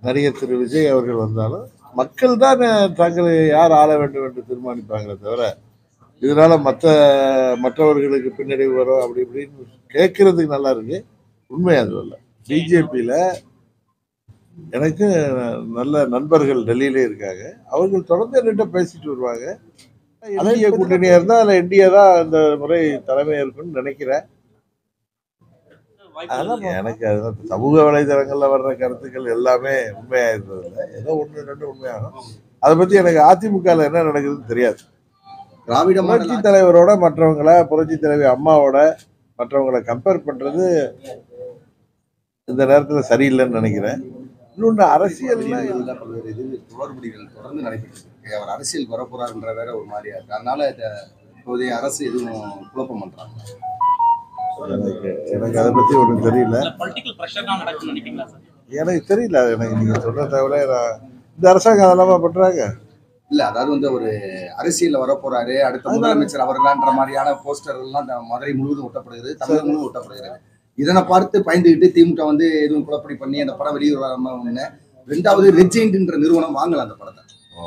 நடிகர் திரு விஜய் அவர்கள் வந்தாலும் மக்கள் தான் தங்களை யார் ஆள வேண்டும் என்று தீர்மானிப்பாங்களே தவிர இதனால மற்றவர்களுக்கு பின்னடைவு வரும் அப்படி இப்படின்னு கேட்கறதுக்கு நல்லா இருக்கு. உண்மை அது இல்லை. பிஜேபியில எனக்கு நல்ல நண்பர்கள் டெல்லியிலே இருக்காங்க. அவர்கள் தொடர்ந்து என்கிட்ட பேசிட்டு வருவாங்க. என்டிஏ கூட்டணியா இருந்தா அதுல என்டிஏ தான் இந்த முறை தலைமை இருக்குன்னு நினைக்கிறேன். அதான் எனக்கு அதுதான் சமூக வலைதளங்கள்ல வர்ற கருத்துக்கள் எல்லாமே உண்மையா இருந்தது இல்லை. ஏதோ ஒன்று ரெண்டு உண்மையாகும். அதை பத்தி எனக்கு அதிமுகவில் என்ன நடக்குதுன்னு தெரியாது. திராவிட புரட்சி தலைவரோட மற்றவங்கள, புரட்சி தலைவி அம்மாவோட மற்றவங்களை கம்பேர் பண்றது இந்த நேரத்துல சரியில்லைன்னு நினைக்கிறேன். இன்னொன்று அரசியல் பல்வேறு இது தொடர்புகள் தொடர்ந்து நடைபெற்று அவர் அரசியல் வரப்போறாருன்ற வேற ஒரு மாதிரியா இருக்கு. அதனால இப்போதைய அரசு எதுவும் குழப்பம் பண்றாங்க. எனக்கு அதை பத்தி ஒன்றும் தெரியல. எனக்கு தெரியல. எனக்கு நீங்க சொல்ற தவிர இந்த அரசாங்கம் அதெல்லாம் பண்றாங்க இல்ல. அதாவது ஒரு அரசியல் வரப்போறாரு, அடுத்த முதலமைச்சர் அவர்தான்ற மாதிரியான போஸ்டர் எல்லாம் மதுரை முழுவதும் ஒட்டப்படுகிறது, தமிழகம் முழுவதும் ஒட்டப்படுகிறது. இதனை பார்த்து பயந்துகிட்டு திமுக எதுவும் குழப்படி பண்ணி அந்த படம் வெளியூர் வராம ஒண்ணு. ரெண்டாவது ரெஜெயின்ட்ன்ற நிறுவனம் வாங்கல அந்த படத்தை.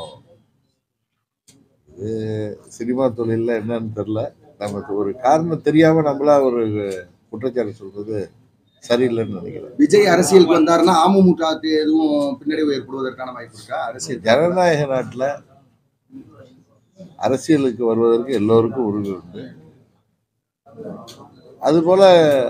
இது சினிமா தொழில என்னன்னு தெரியல. நமக்கு ஒரு காரணம் தெரியாம நம்மளா ஒரு குற்றச்சாட்டு சொல்றது சரியில்லைன்னு நினைக்கிறேன். விஜய் அரசியலுக்கு வந்தாருன்னா அமமுகவுக்கு எதுவும் பின்னடைவு ஏற்படுவதற்கான வாய்ப்பு இருக்கா? அரசியல் ஜனநாயக நாட்டுல அரசியலுக்கு வருவதற்கு எல்லோருக்கும் உரிமை உண்டு. அதுபோல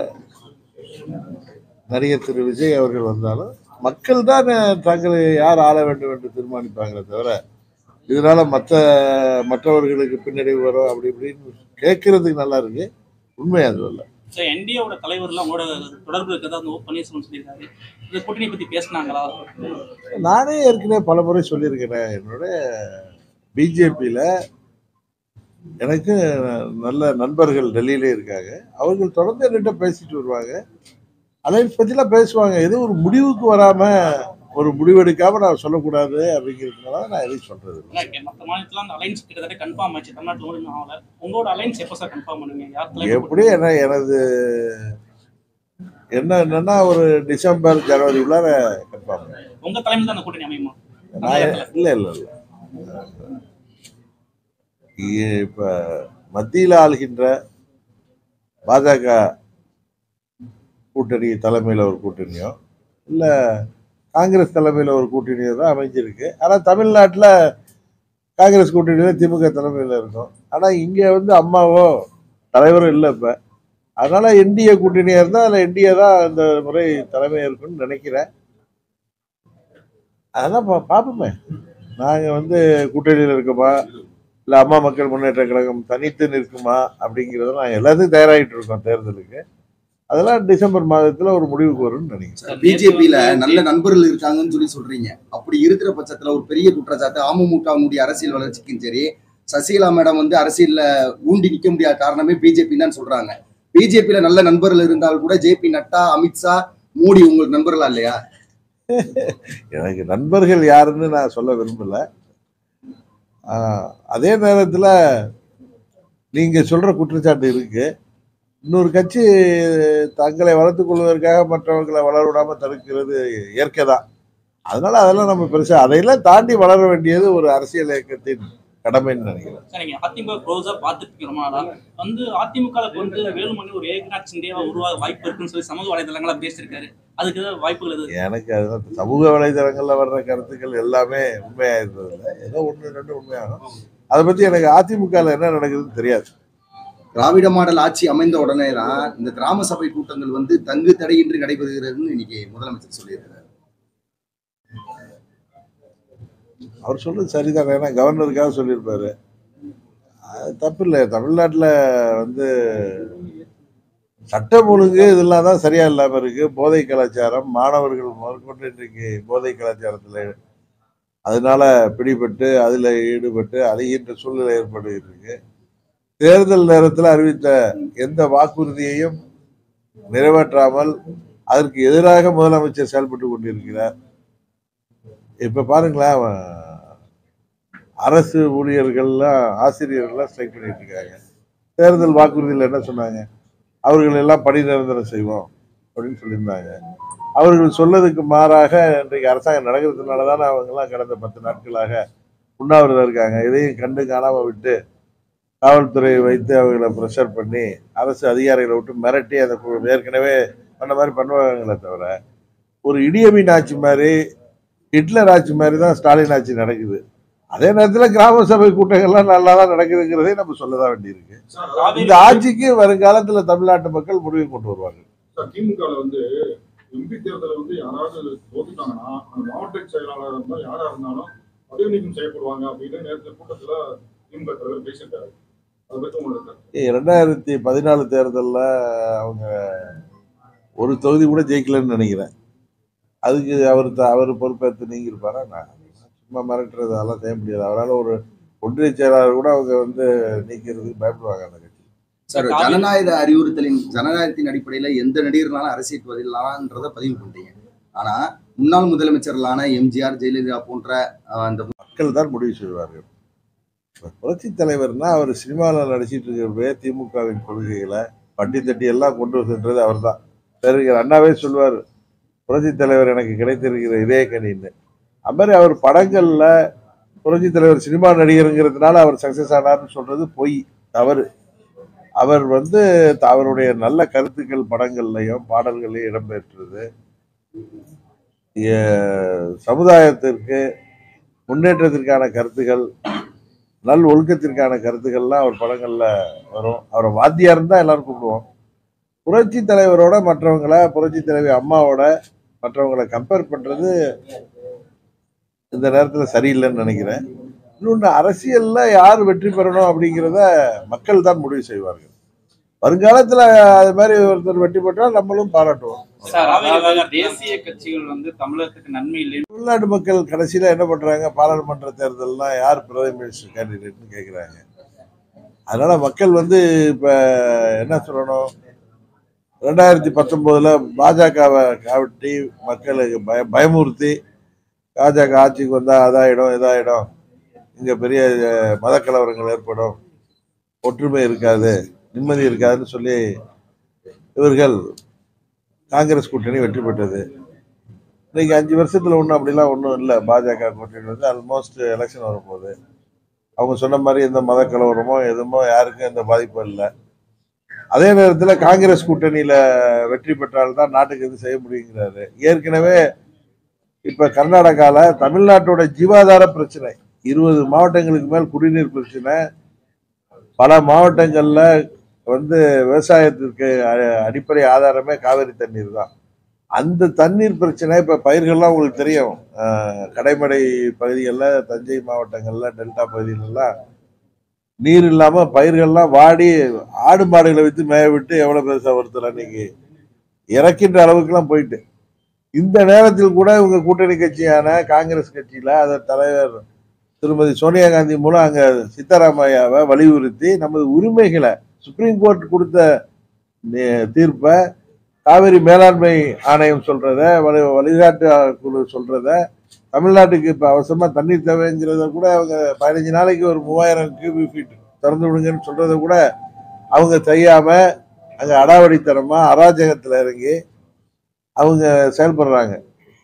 நடிகர் திரு விஜய் அவர்கள் வந்தாலும் மக்கள் தான் தங்களை யார் ஆள வேண்டும் என்று தீர்மானிப்பாங்களே தவிர இதனால மற்றவர்களுக்கு பின்னடைவு வரும் அப்படி இப்படின்னு கேட்கறதுக்கு நல்லா இருக்கு. உண்மை அது இல்லை. என்டிஏவோட தலைவர்லாம் உங்களோட தொடர்பு இருக்கிறதா பன்னீர்செல்வம் சொல்லியிருக்காரு. இந்த கூட்டணி பத்தி பேசினாங்களா? நானே ஏற்கனவே பல முறை சொல்லியிருக்கிறேன். என்னோட பிஜேபியில எனக்கு நல்ல நண்பர்கள் டெல்லியிலே இருக்காங்க. அவர்கள் தொடர்ந்து என்கிட்ட பேசிட்டு வருவாங்க. அலைன்ஸ் பற்றிலாம் பேசுவாங்க. எதுவும் ஒரு முடிவுக்கு வராம ஒரு முடிவெடுக்காம நான் சொல்லக்கூடாது அப்படிங்கிறதுனால நான் எதையும் சொல்றது. எப்படி எனது என்னன்னா ஒரு டிசம்பர் ஜனவரி உள்ளார கன்ஃபார்ம். உங்க தலைமையில் தான் அந்த கூட்டணி அமையுமா? இல்ல இல்ல இல்ல. இப்ப மத்தியில் ஆளுகின்ற பாஜக கூட்டணி தலைமையில் ஒரு கூட்டணியோ இல்லை காங்கிரஸ் தலைமையில் ஒரு கூட்டணியோ தான் அமைஞ்சிருக்கு. ஆனால் தமிழ்நாட்டில் காங்கிரஸ் கூட்டணியில் திமுக தலைமையில் இருக்கும். ஆனால் இங்கே அம்மாவோ தலைவரும் இல்லை இப்போ. அதனால என்டிஏ கூட்டணியாக இருந்தால் அதில் என்டிஏ தான் இந்த முறை தலைமை இருக்குன்னு நினைக்கிறேன். அதெல்லாம் பார்ப்போமே. நாங்கள் கூட்டணியில் இருக்கோமா இல்லை அம்மா மக்கள் முன்னேற்ற கழகம் தனித்து நிற்குமா அப்படிங்கிறத நாங்கள் எல்லாத்தையும் தயாராகிட்டு இருக்கோம் தேர்தலுக்கு. அதெல்லாம் டிசம்பர் மாதத்துல ஒரு முடிவுக்கு வரும்னு நினைக்கிறேன். பிஜேபியில நல்ல நண்பர்கள் இருக்காங்கன்னு சொல்றீங்க. அப்படி இருக்கிற பட்சத்துல ஒரு பெரிய குற்றச்சாட்டு அமமுகவுடைய அரசியல் வளர்ச்சிக்கும் சரி, சசிகலா மேடம் அரசியல்ல ஊண்டி நிக்க முடியாத காரணமே பிஜேபி தான் சொல்றாங்க. பிஜேபியில நல்ல நண்பர்கள் இருந்தால் கூட ஜேபி நட்டா, அமித்ஷா, மோடி உங்களுக்கு நண்பர்களா இல்லையா? எனக்கு நண்பர்கள் யாருன்னு நான் சொல்ல விரும்பல. அதே நேரத்துல நீங்க சொல்ற குற்றச்சாட்டு இருக்கு. இன்னொரு கட்சி தங்களை வளர்த்துக் கொள்வதற்காக மற்றவர்களை வளர விடாம தடுக்கிறது இயற்கை தான். அதனால அதெல்லாம் நம்ம பெருசா அதையெல்லாம் தாண்டி வளர வேண்டியது ஒரு அரசியல் இயக்கத்தின் கடமைன்னு நினைக்கிறேன். வேலுமணி ஒரு ஏக்நாத் சிண்டேவா உருவாக வாய்ப்பு இருக்குன்னு சொல்லி சமூக வலைதளங்களா பேசியிருக்காரு. அதுக்கு வாய்ப்புகள் எனக்கு அதுதான் சமூக வலைதளங்கள்ல வர்ற கருத்துக்கள் எல்லாமே உண்மையா இருந்தது இல்லை. ஏதோ ஒன்று ரெண்டு உண்மையாகும். அதை பத்தி எனக்கு அதிமுகவில் என்ன நடக்குதுன்னு தெரியாது. திராவிட மாடல் ஆட்சி அமைந்த உடனே தான் இந்த கிராம சபை கூட்டங்கள் தங்கு தடையின்றி நடைபெறுகிறதுன்னு இன்னைக்கு முதலமைச்சர் சொல்லியிருக்கிறார். அவர் சொல்றது சரிதான். ஏன்னா கவர்னருக்காக சொல்லியிருப்பாரு. தப்பு இல்லை. தமிழ்நாட்டில் சட்டம் ஒழுங்கு இதெல்லாம் தான் சரியா இல்லாம இருக்கு. போதை கலாச்சாரம், மாணவர்கள் முதற்கொண்டு இன்றைக்கு போதை கலாச்சாரத்தில் அதனால பிடிபட்டு அதில் ஈடுபட்டு அழிகின்ற சூழ்நிலை ஏற்படுகிட்டு இருக்கு. தேர்தல் நேரத்தில் அறிவித்த எந்த வாக்குறுதியையும் நிறைவேற்றாமல் அதற்கு எதிராக முதலமைச்சர் செயல்பட்டு கொண்டிருக்கிறார். இப்ப பாருங்களேன், அரசு ஊழியர்கள்லாம் ஆசிரியர்கள்லாம் ஸ்ட்ரைக் பண்ணிட்டு இருக்காங்க. தேர்தல் வாக்குறுதியில் என்ன சொன்னாங்க? அவர்கள் எல்லாம் பணி நிரந்தரம் செய்வோம், அப்படின்னு சொல்லியிருந்தாங்க. அவர்கள் சொல்லதுக்கு மாறாக இன்றைக்கு அரசாங்கம் நடக்கிறதுனால தானே அவங்கெல்லாம் கடந்த 10 நாட்களாக உண்ணாவிரதம் இருக்காங்க. இதையும் கண்டு காணாம விட்டு காவல்துறையை வைத்து அவங்களை ப்ரெஷர் பண்ணி அரசு அதிகாரிகளை விட்டு மிரட்டி அதை ஏற்கனவே பண்ண மாதிரி பண்ணுவாங்களே தவிர, ஒரு இடியமீன் ஆட்சி மாதிரி, ஹிட்லர் ஆட்சி மாதிரி தான் ஸ்டாலின் ஆட்சி நடக்குது. அதே நேரத்தில் கிராம சபை கூட்டங்கள்லாம் நல்லா தான் நடக்குதுங்கிறதே நம்ம சொல்லதான் வேண்டியிருக்கு. இந்த ஆட்சிக்கு வருங்காலத்துல தமிழ்நாட்டு மக்கள் முடிவு கொண்டு வருவாங்க. திமுக வந்து எம்பி தேர்தலை வந்து யாராவது தோத்துட்டாங்கன்னா அந்த மாவட்ட செயலாளர் இருந்தாலும் யாரா இருந்தாலும் பதவி நீக்கம் செய்யப்படுவாங்க அப்படின்னு நேரத்தில் கூட்டத்துல திமுக தலைவர் பேசிட்டாரு. அதை பற்றி உங்களுக்கு 2014 தேர்தலில் அவங்க ஒரு தொகுதி கூட ஜெயிக்கலன்னு நினைக்கிறேன். அதுக்கு அவர் பொறுப்பேற்று நீங்கியிருப்பாரா? நான் சும்மா மிரட்டுறது அதெல்லாம் செய்ய முடியாது. அவரால் ஒரு ஒன்றிய செயலாளர் கூட அவங்க வந்து நீக்கிறதுக்கு பயப்படுவாங்க அந்த கட்சி. சார், ஜனநாயகத்தின் அடிப்படையில எந்த நடிகர்களாலும் அரசியல் பதிலான்றதை பதிவு பண்ணிட்டீங்க. ஆனா முன்னாள் முதலமைச்சர்களான எம்ஜிஆர், ஜெயலலிதா போன்ற அந்த மக்கள் தான் முடிவு செய்வார்கள். புரட்சி தலைவர்னா அவர் சினிமாவில் நடிச்சிட்டு இருக்கிறப்பே திமுகவின் கொள்கைகளை பட்டி தட்டி எல்லாம் கொண்டு வருதுன்றது அவர் தான். சரிங்க, அண்ணாவே சொல்லுவார், புரட்சி தலைவர் எனக்கு கிடைத்திருக்கிற இதே கணின்னு. அது மாதிரி அவர் படங்கள்ல புரட்சி தலைவர் சினிமா நடிகருங்கிறதுனால அவர் சக்சஸ் ஆனார்னு சொல்றது பொய், தவறு. அவர் வந்து அவருடைய நல்ல கருத்துக்கள் படங்கள்லையும் பாடல்களையும் இடம்பெற்றது. சமுதாயத்திற்கு முன்னேற்றத்திற்கான கருத்துக்கள், நல் ஒழுக்கத்திற்கான கருத்துக்கள்லாம் அவர் படங்கள்ல வரும். அவரை வாத்தியார் தான் எல்லாரும் கூப்பிடுவோம். புரட்சி தலைவரோட மற்றவங்களை, புரட்சி தலைவி அம்மாவோட மற்றவங்களை கம்பேர் பண்றது இந்த நேரத்தில் சரியில்லைன்னு நினைக்கிறேன். இன்னொன்று, அரசியல்ல யார் வெற்றி பெறணும் அப்படிங்கிறத மக்கள் தான் முடிவு செய்வார்கள். வருங்காலத்துல அது மாதிரி ஒருத்தர் வெற்றி பெற்றால் நம்மளும் பாராட்டுவோம். தேசிய கட்சிகள் வந்து தமிழகத்துக்கு நன்மை இல்லை. தமிழ்நாடு மக்கள் கடைசியில என்ன பண்றாங்க, பாராளுமன்ற தேர்தல்லாம் யார் பிரைம் மினிஸ்டர் கேண்டிடேட்னு கேட்குறாங்க. அதனால மக்கள் வந்து இப்ப என்ன சொல்லணும், 2019 பாஜகவை காட்டி மக்களுக்கு பயமுறுத்தி பாஜக ஆட்சிக்கு வந்தா அதாயிடும் இதாயிடும், இங்க பெரிய மத கலவரங்கள் ஏற்படும், ஒற்றுமை இருக்காது, நிம்மதி இருக்காதுன்னு சொல்லி இவர்கள் காங்கிரஸ் கூட்டணி வெற்றி பெற்றது. இன்னைக்கு 5 வருஷத்துல அப்படிலாம் ஒன்றும் இல்லை. பாஜக கூட்டணி வந்து ஆல்மோஸ்ட் எலெக்ஷன் வரும்போது அவங்க சொன்ன மாதிரி எந்த மத கலவரமோ எதுமோ யாருக்கும் எந்த பாதிப்பும் இல்லை. அதே நேரத்தில் காங்கிரஸ் கூட்டணியில வெற்றி பெற்றால்தான் நாட்டுக்கு எது செய்ய முடியுங்கிறாரு. ஏற்கனவே இப்ப கர்நாடகால தமிழ்நாட்டோட ஜீவாதார பிரச்சனை, 20 மாவட்டங்களுக்கு மேல் குடிநீர் பிரச்சனை, பல மாவட்டங்கள்ல வந்து விவசாயத்திற்கு அடிப்படை ஆதாரமே காவிரி தண்ணீர் தான். அந்த தண்ணீர் பிரச்சனை இப்ப பயிர்கள்லாம் உங்களுக்கு தெரியும், கடைமடை பகுதிகளில், தஞ்சை மாவட்டங்கள்ல, டெல்டா பகுதிகளெல்லாம் நீர் இல்லாம பயிர்கள்லாம் வாடி ஆடு மாடுகளை வைத்து மேய விட்டு எவ்வளவு பெருசா ஒருத்தர் அன்னைக்கு இறக்கின்ற அளவுக்குலாம் போயிட்டு, இந்த நேரத்தில் கூட இவங்க கூட்டணி கட்சியான காங்கிரஸ் கட்சியில அதன் தலைவர் திருமதி சோனியா காந்தி மூலம் அங்க சித்தராமையாவை வலியுறுத்தி நமது உரிமைகளை, சுப்ரீம் கோர்ட் கொடுத்த தீர்ப்பை, காவிரி மேலாண்மை ஆணையம் சொல்றத, வழிகாட்டு குழு சொல்றத, தமிழ்நாட்டுக்கு இப்ப அவசரமா தண்ணீர் தேவைங்கிறத கூட அவங்க 15 நாளைக்கு ஒரு 3000 கியூபிக் ஃபீட் திறந்து விடுங்கன்னு சொல்றத கூட அவங்க செய்யாம அங்க அடாவடித்தனமா அராஜகத்துல இறங்கி அவங்க செயல்படுறாங்க.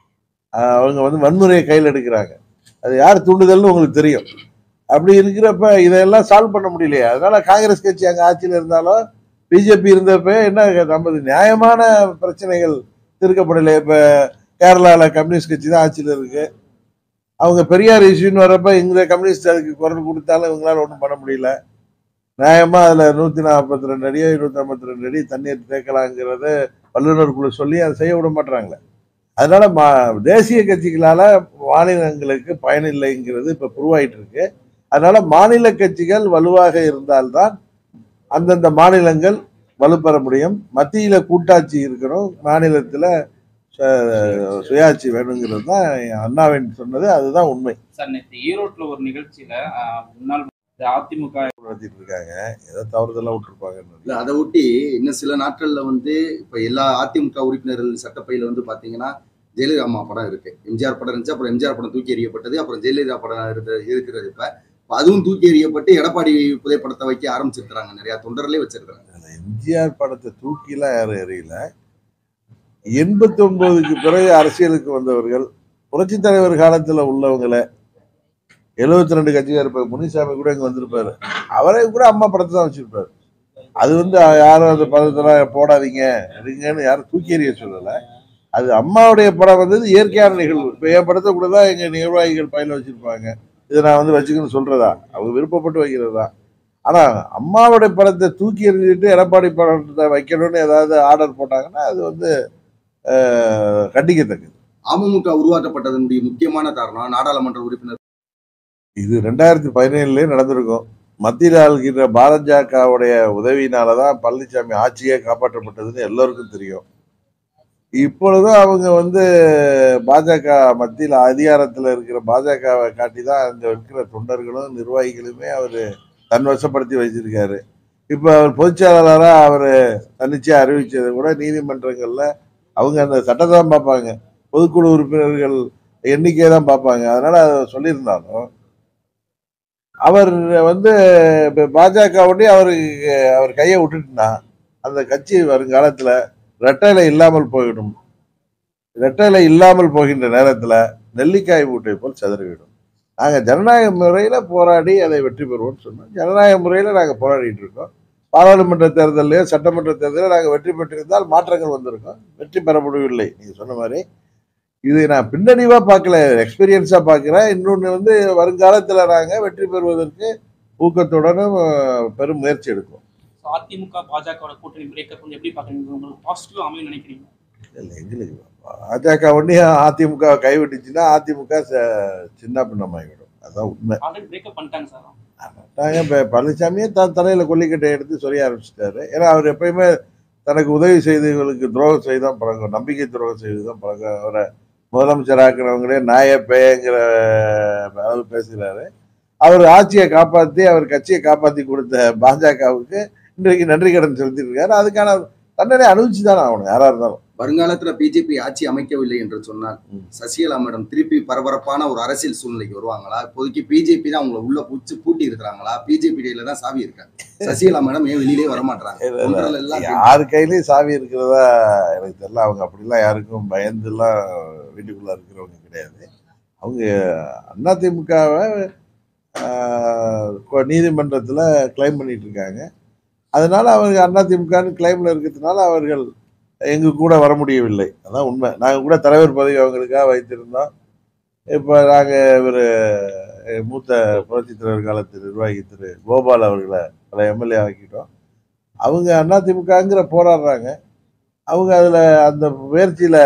அவங்க வந்து வன்முறையை கையில் எடுக்கிறாங்க. அது யார் தூண்டுதல்னு உங்களுக்கு தெரியும். அப்படி இருக்கிறப்ப இதையெல்லாம் சால்வ் பண்ண முடியலையே. அதனால காங்கிரஸ் கட்சி அங்கே ஆட்சியில் இருந்தாலும் பிஜேபி இருந்தப்ப என்ன நமது நியாயமான பிரச்சனைகள் தீர்க்கப்படலை. இப்போ கேரளாவில் கம்யூனிஸ்ட் கட்சி தான் ஆட்சியில் இருக்கு. அவங்க பெரியார் இஷ்யூன்னு வரப்ப இந்த கம்யூனிஸ்ட் அதுக்கு குரல் கொடுத்தாலும் இவங்களால ஒன்றும் பண்ண முடியல. நியாயமா அதுல 142 அடியோ 152 அடி தண்ணீர் தேக்கலாங்கிறது வல்லுநர் குழு சொல்லி அதை செய்ய விட மாட்டாங்களே. அதனால தேசிய கட்சிகளால மாநிலங்களுக்கு பயனில்லைங்கிறது இப்ப புரிவாயிட்டு இருக்கு. அதனால மாநில கட்சிகள் வலுவாக இருந்தால்தான் அந்தந்த மாநிலங்கள் வலுப்பெற முடியும். மத்தியில கூட்டாட்சி இருக்கணும், மாநிலத்துல சுயாட்சி வேணுங்கிறது தான் அண்ணாவின் சொன்னது. அதுதான் உண்மை. சார், நேற்று ஈரோட்ல ஒரு நிகழ்ச்சியில முன்னாள் அதிமுக நடத்திட்டு இருக்காங்க, ஏதோ தவறுதெல்லாம் விட்டுருப்பாங்க. இல்ல, அதை ஒட்டி இன்னும் சில நாட்கள்ல வந்து இப்ப எல்லா அதிமுக உறுப்பினர்கள் சட்டப்பையில வந்து பாத்தீங்கன்னா ஜெயலலிதா அம்மா படம் இருக்கு, எம்ஜிஆர் படம் இருந்துச்சு, அப்புறம் எம்ஜிஆர் படம் தூக்கி எறியப்பட்டது, அப்புறம் ஜெயலலிதா படம் இருக்கிறது. இப்ப அதுவும் தூக்கி எறியப்பட்டு எடப்பாடி புதைப்படத்தை வைக்க ஆரம்பிச்சிருக்கிறாங்க, நிறைய தொண்டர்களே வச்சிருக்காங்க. எம்ஜிஆர் படத்தை தூக்கிலாம் யாரும் எறியல. 89க்கு பிறகு அரசியலுக்கு வந்தவர்கள், புரட்சி தலைவர் காலத்துல உள்ளவங்களை, 72 கட்சியா இருப்பார். முனிசாமி கூட இங்க வந்திருப்பாரு. அவரை கூட அம்மா படத்தை தான் வச்சிருப்பாரு. அது யாரும் அந்த படத்தெல்லாம் போடாதீங்க எடுங்கன்னு யாரும் தூக்கி எறிய சொல்லல. அது அம்மாவுடைய படம் வந்தது இயற்கையான நிகழ்வு. இப்ப என் படத்தை கூட தான் எங்க நிர்வாகிகள் பயில வச்சிருப்பாங்க. இதை நான் வச்சுக்கணும்னு சொல்றதா, அவங்க விருப்பப்பட்டு வைக்கிறதா. ஆனா அம்மாவுடைய படத்தை தூக்கி எறிஞ்சிட்டு எடப்பாடி படத்தை வைக்கணும்னு ஏதாவது ஆர்டர் போட்டாங்கன்னா அது கண்டிக்கத்தக்கது. அமமுக உருவாக்கப்பட்டதனுடைய முக்கியமான காரணம் நாடாளுமன்ற உறுப்பினர். இது 2017 நடந்திருக்கும். மத்தியில் ஆளுகின்ற பாஜகவுடைய உதவியினாலதான் பழனிசாமி ஆட்சியே காப்பாற்றப்பட்டதுன்னு எல்லோருக்கும் தெரியும். இப்பொழுதும் அவங்க பாஜக மத்தியில் அதிகாரத்தில் இருக்கிற பாஜகவை காட்டி தான் அங்க இருக்கிற தொண்டர்களும் நிர்வாகிகளுமே அவர் தன்வசப்படுத்தி வச்சிருக்காரு. இப்ப அவர் பொதுச்செயலாளராக அவர் தன்னிச்சையா அறிவிச்சதை கூட நீதிமன்றங்கள்ல அவங்க அந்த சட்டத்தை தான் பார்ப்பாங்க, பொதுக்குழு உறுப்பினர்கள் எண்ணிக்கையை தான் பார்ப்பாங்க. அதனால அதை சொல்லியிருந்தாலும் அவர் பாஜகவுடைய அவர் கையை விட்டுட்டுனா அந்த கட்சி வருங்காலத்துல ரெட்டையில இல்லாமல் போயிடும். ரெட்டையில இல்லாமல் போகின்ற நேரத்துல நெல்லிக்காய் மூட்டை போல் சிதறிவிடும். நாங்க ஜனநாயக முறையில போராடி அதை வெற்றி பெறுவோம்னு சொன்னோம். ஜனநாயக முறையில நாங்க போராடிட்டு இருக்கோம். பாராளுமன்ற தேர்தலையோ சட்டமன்ற தேர்தலில் நாங்கள் வெற்றி பெற்றிருந்தால் மாற்றங்கள் வந்திருக்கோம். வெற்றி பெற முடியவில்லை. நீங்க சொன்ன மாதிரி இதை நான் பின்னணிவா பார்க்கல, எக்ஸ்பீரியன்ஸா பார்க்கிறேன். இன்னொன்னு வருங்காலத்துல நாங்க வெற்றி பெறுவதற்கு ஊக்கத்துடனும் பெரும் முயற்சி எடுக்கும். அதிமுக பாஜக கூட்டணி பிரேக்கப் எப்படி பாக்குறீங்க? உங்களுக்கு பாசிட்டிவா அமையும் நினைக்கிறீங்க? இல்லை, எங்களுக்கு பாஜக ஒன்றையும் அதிமுக கைவிட்டுச்சுன்னா அதிமுக சின்ன பின்னமாகிவிடும். அதான் உண்மை. பிரேக்கப் பண்ணிட்டாங்க சார். இப்போ பழனிசாமியே தலையில கொல்லிக்கட்டை எடுத்து சொல்ல ஆரம்பிச்சிட்டாரு. ஏன்னா அவர் எப்பயுமே தனக்கு உதவி செய்தவர்களுக்கு துரோகம் செய்தான் பழக்கம், நம்பிக்கை துரோகம் செய்துதான் பழக்கம். அவரை முதலமைச்சர் ஆக்கினவங்களே நாய பேங்கிற அளவு பேசுகிறாரு. அவர் ஆட்சியை காப்பாற்றி அவர் கட்சியை காப்பாற்றி கொடுத்த பாஜகவுக்கு இன்றைக்கு நன்றி கடன் செலுத்திருக்காரு. அதுக்கான தண்டனை அனுபவிச்சுதான் ஆகணும் யாரா இருந்தாலும். வருங்காலத்துல பிஜேபி ஆட்சி அமைக்கவில்லை என்று சொன்னால் சசிகலா மேடம் திருப்பி பரபரப்பான ஒரு அரசியல் சூழ்நிலைக்கு வருவாங்களா? இப்போதைக்கு பிஜேபி தான் அவங்களை உள்ள பூட்டி இருக்கிறாங்களா? பிஜேபி தான் சாவி இருக்காங்க. சசிகலா மேடம் ஏன் வெளியிலே வரமாட்டாங்க? யாரு கையிலயும் சாவி இருக்கிறதா எனக்கு தெரியல. அவங்க அப்படிலாம் யாருக்கும் பயந்துலாம் வீட்டுக்குள்ள இருக்கிறவங்க கிடையாது. அவங்க அதிமுகவை நீதிமன்றத்துல கிளைம் பண்ணிட்டு இருக்காங்க. அதனால அவங்க அதிமுகன்னு கிளைம்ல இருக்கிறதுனால அவர்கள் எங்க கூட வர முடியவில்லை. அதான் உண்மை. நாங்கள் கூட தலைவர் பதவி அவங்களுக்காக வைத்திருந்தோம். இப்போ நாங்கள் இவர் மூத்த புரட்சி தலைவர் காலத்து நிர்வாகி திரு கோபால் அவர்களை பல எம்எல்ஏ ஆக்கிட்டோம். அவங்க அதிமுகங்கிற போராடுறாங்க. அவங்க அதில் அந்த முயற்சியில்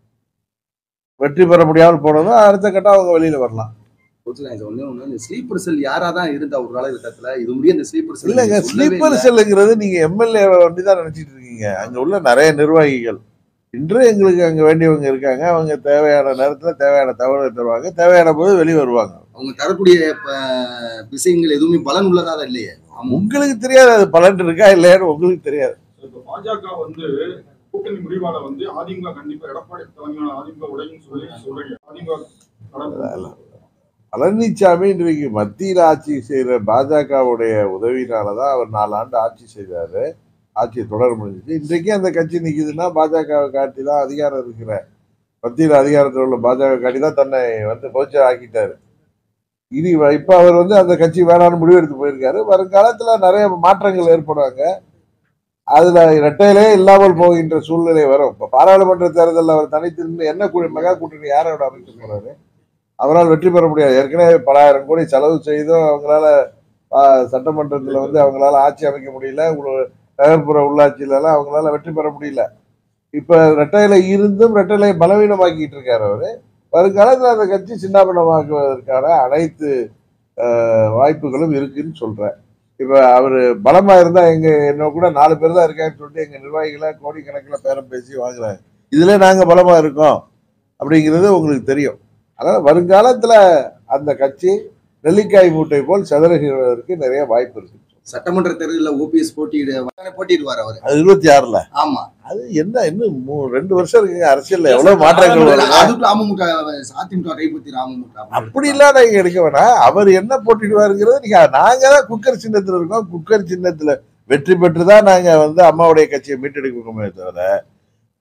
வெற்றி பெற முடியாமல் போனதும் அடுத்த கட்டம் அவங்க வெளியில் வரலாம். ஸ்லீப்பர் செல் யாராதான் இருந்தா ஒரு காலகட்டத்துல இது முடிய இந்த ஸ்லீப்பர் செல் இல்லைங்க. ஸ்லீப்பர் செல்லுங்கிறது நீங்க எம்எல்ஏ தான் நினைச்சிட்டு இருக்கீங்க. அங்க உள்ள நிறைய நிர்வாகிகள் இன்று எங்களுக்கு அங்க வேண்டியவங்க இருக்காங்க. அவங்க தேவையான நேரத்துல தேவையான தகவலை தருவாங்க, தேவையான போது வெளியே வருவாங்க. அவங்க தரக்கூடிய விஷயங்கள் எதுவுமே பலன் உள்ளதா இல்லையே. உங்களுக்கு தெரியாது அது பலன் இருக்கா இல்லையான்னு உங்களுக்கு தெரியாது. பாஜக கூட்டணி முடிவால அதிமுக கண்டிப்பா எடப்பாடி தலைமையிலான அதிமுக உடையும் சொல்றீங்க. அதிமுக பழனிசாமி இன்றைக்கு மத்தியில் ஆட்சி செய்கிற பாஜகவுடைய உதவினாலதான் அவர் 4 ஆண்டு ஆட்சி செய்தாரு. ஆட்சியை தொடர முடிஞ்சிச்சு. இன்றைக்கு அந்த கட்சி நிற்குதுன்னா பாஜகவை காட்டி தான் அதிகாரம் இருக்கிற மத்தியில் அதிகாரத்தில் உள்ள பாஜக காட்டி தான் தன்னை பொதுச்சா ஆக்கிட்டாரு. இனி இப்ப அவர் அந்த கட்சி வேணான்னு முடிவெடுத்து போயிருக்காரு. வருங்காலத்துல நிறைய மாற்றங்கள் ஏற்படுவாங்க. அதுல இரட்டையிலே இல்லாமல் போகின்ற சூழ்நிலை வரும். இப்ப பாராளுமன்ற தேர்தலில் அவர் தனித்திருந்து என்ன மெகா கூட்டணி யாரோட அமைக்க போறாரு? அவரால் வெற்றி பெற முடியாது. ஏற்கனவே பல ஆயிரம் கோடி செலவு செய்தும் அவங்களால சட்டமன்றத்தில் அவங்களால ஆட்சி அமைக்க முடியல. நகர்ப்புற உள்ளாட்சியிலலாம் அவங்களால வெற்றி பெற முடியல. இப்ப ரெட்டையில இருந்தும் ரெட்டையிலை பலவீனமாக்கிட்டு இருக்காரு அவரு. வருங்காலத்தில் அந்த கட்சி சின்னாபனமாக்குவதற்கான அனைத்து வாய்ப்புகளும் இருக்குன்னு சொல்றேன். இப்ப அவரு பலமா இருந்தா என்ன கூட 4 பேர் தான் இருக்காங்கன்னு சொல்லிட்டு எங்க நிர்வாகிகளை கோடிக்கணக்கில் பேரம் பேசி வாங்குறாங்க. இதுல நாங்க பலமா இருக்கோம் அப்படிங்கிறது உங்களுக்கு தெரியும். அதனால வருங்காலத்துல அந்த கட்சி நெல்லிக்காய் மூட்டை போல் சிதறுகிறதற்கு நிறைய வாய்ப்பு இருக்கு. சட்டமன்ற தேர்தலில் ஓபிஎஸ் போட்டிடுவார் அவர். அது 26ல. ஆமா. அது என்ன இன்னும் 2 வருஷம் இருக்குங்க. அரசியல்ல எவ்வளவு மாற்றங்கள் வரும். அதிமுக கைப்பற்றி அப்படி இல்ல நீங்க எடுக்க வேணாம். அவர் என்ன போட்டிடுவாருங்கிறது நீங்க நாங்க தான் குக்கர் சின்னத்துல இருக்கோம். குக்கர் சின்னத்துல வெற்றி பெற்றுதான் நாங்க அம்மாவுடைய கட்சியை மீட்டெடுக்கணுமே தவிர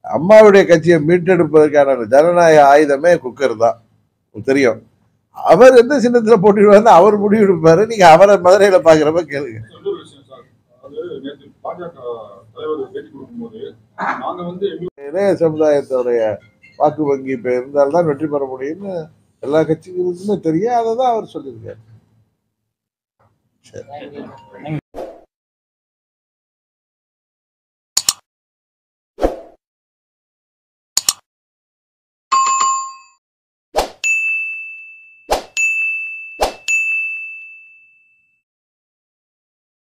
அம்மாவுடைய கட்சியை மீட்டெடுப்பதற்கான ஜனநாயக ஆயுதமே குக்கர் தான், தெரியும். அவர் எந்த சின்னத்துல போட்டிடுவாருன்னு அவர் முடிவெடுப்பாரு. நீங்க அவரை மதுரையில பாக்குறப்ப கேளுங்க. இன்னொரு விஷயம் சார், அது நேற்று பாஜக தலைவர் பேட்டி கொடுக்கும்போது நாங்க வந்து இளைய சமுதாயத்துடைய வாக்கு வங்கி இப்ப இருந்தால்தான் வெற்றி பெற முடியும்னு எல்லா கட்சிகளுக்குமே தெரியும். அதை தான் அவர் சொல்லியிருக்காரு. சரி.